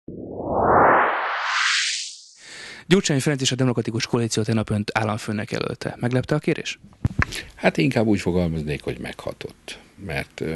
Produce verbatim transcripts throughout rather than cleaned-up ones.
Gyurcsány Ferenc és a Demokratikus Koalíció tegnap önt államfőnek jelölte. Meglepte a kérés? Hát inkább úgy fogalmaznék, hogy meghatott, mert ö,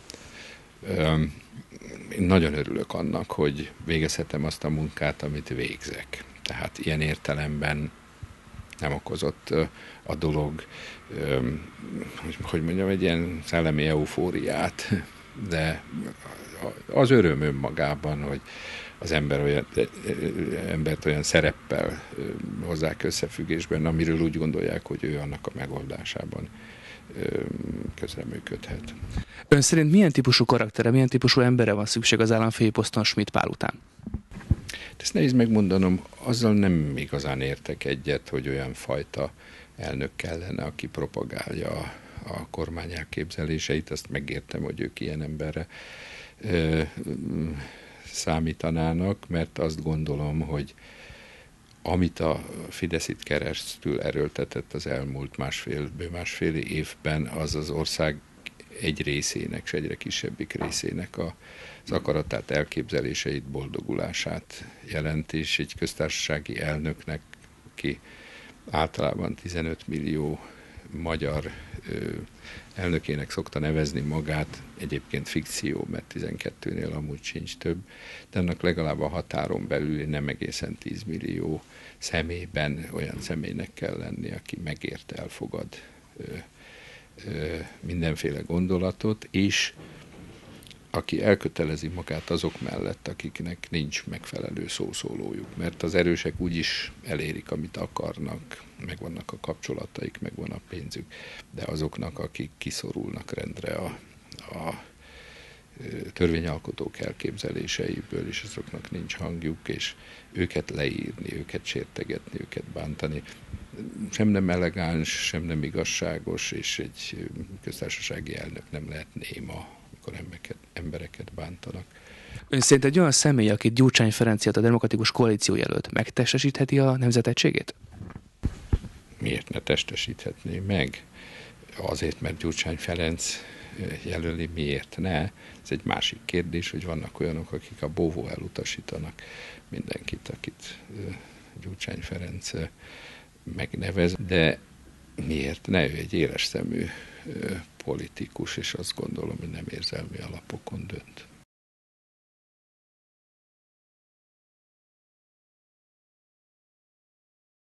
ö, én nagyon örülök annak, hogy végezhetem azt a munkát, amit végzek. Tehát ilyen értelemben nem okozott ö, a dolog, ö, hogy mondjam, egy ilyen szellemi eufóriát, de az öröm önmagában, hogy az ember olyan, embert olyan szereppel hozzák összefüggésben, amiről úgy gondolják, hogy ő annak a megoldásában közreműködhet. Ön szerint milyen típusú karaktere, milyen típusú emberre van szükség az államfői poszton Schmidt Pál után? Ezt nehéz megmondanom, azzal nem igazán értek egyet, hogy olyan fajta elnök kellene, aki propagálja a, a kormány elképzeléseit. Azt megértem, hogy ők ilyen emberre ö, számítanának, mert azt gondolom, hogy amit a Fidesz itt keresztül erőltetett az elmúlt másfél, másfél évben, az az ország egy részének, és egyre kisebbik részének a, az akaratát, elképzeléseit, boldogulását jelent, és egy köztársasági elnöknek, ki általában tizenöt millió magyar ö, elnökének szokta nevezni magát, egyébként fikció, mert tizenkettőnél amúgy sincs több, de annak legalább a határon belül nem egészen tíz millió személyben olyan személynek kell lenni, aki megért, elfogad ö, ö, mindenféle gondolatot, és aki elkötelezi magát azok mellett, akiknek nincs megfelelő szószólójuk, mert az erősek úgyis elérik, amit akarnak, megvannak a kapcsolataik, megvan a pénzük, de azoknak, akik kiszorulnak rendre a, a törvényalkotók elképzeléseiből, és azoknak nincs hangjuk, és őket leírni, őket sértegetni, őket bántani, sem nem elegáns, sem nem igazságos, és egy köztársasági elnök nem lehet néma, amikor embereket, embereket bántanak. Ön szerint egy olyan személy, akit Gyurcsány Ferenc a Demokratikus Koalíció jelölt, megtestesítheti a nemzetegységét? Miért ne testesíthetné meg? Azért, mert Gyurcsány Ferenc jelöli, miért ne? Ez egy másik kérdés, hogy vannak olyanok, akik a bóvó elutasítanak mindenkit, akit Gyurcsány Ferenc megnevez, de miért ne? Ő egy éles szemű politikus, és azt gondolom, hogy nem érzelmi alapokon dönt.